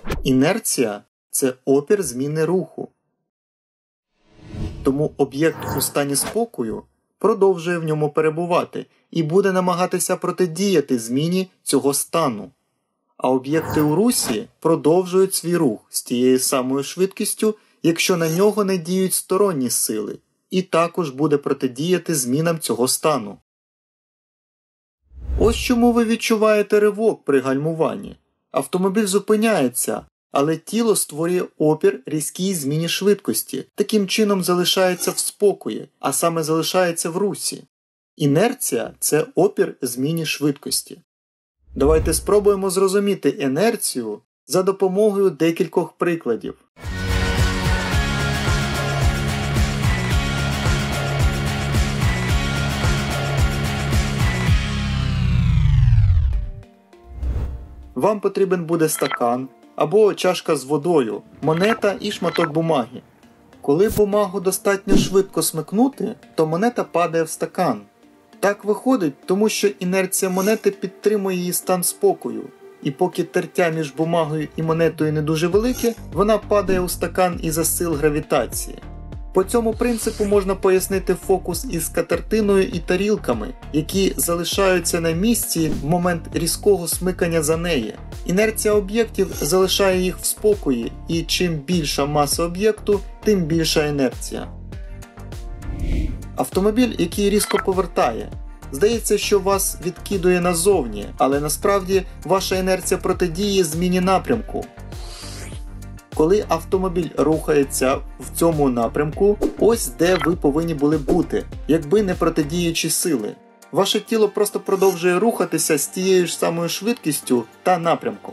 Інерція – це опір зміни руху. Тому об'єкт у стані спокою продовжує в ньому перебувати і буде намагатися протидіяти зміні цього стану. А об'єкти у русі продовжують свій рух з тією самою швидкістю, якщо на нього не діють сторонні сили, і також буде протидіяти змінам цього стану. Ось чому ви відчуваєте ривок при гальмуванні. Автомобіль зупиняється, але тіло створює опір різкій зміні швидкості, таким чином залишається в спокої, а саме залишається в русі. Інерція – це опір зміні швидкості. Давайте спробуємо зрозуміти інерцію за допомогою декількох прикладів. Вам потрібен буде стакан або чашка з водою, монета і шматок бумаги. Коли бумагу достатньо швидко смикнути, то монета падає в стакан. Так виходить, тому що інерція монети підтримує її стан спокою. І поки тертя між бумагою і монетою не дуже велике, вона падає у стакан із-за сил гравітації. По цьому принципу можна пояснити фокус із скатертиною і тарілками, які залишаються на місці в момент різкого смикання за неї. Інерція об'єктів залишає їх в спокої, і чим більша маса об'єкту, тим більша інерція. Автомобіль, який різко повертає. Здається, що вас відкидує назовні, але насправді ваша інерція протидіє зміні напрямку. Коли автомобіль рухається в цьому напрямку, ось де ви повинні були бути, якби не протидіючі сили. Ваше тіло просто продовжує рухатися з тією ж самою швидкістю та напрямком.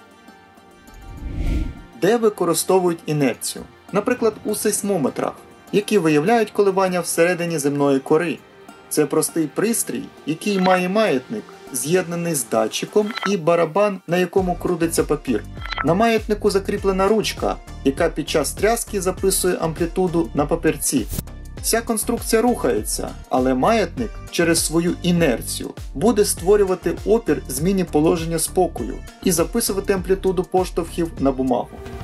Де використовують інерцію? Наприклад, у сейсмометрах, які виявляють коливання всередині земної кори. Це простий пристрій, який має маятник, з'єднаний з датчиком, і барабан, на якому крутиться папір. На маятнику закріплена ручка, яка під час тряски записує амплітуду на папірці. Вся конструкція рухається, але маятник через свою інерцію буде створювати опір зміні положення спокою і записувати амплітуду поштовхів на бумагу.